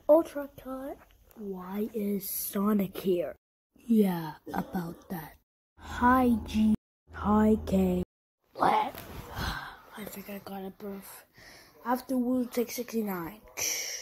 Ultra Cut. Why is Sonic here? Yeah, about that. Hi G. Hi K. What? I think I got a birth. After Wu 669.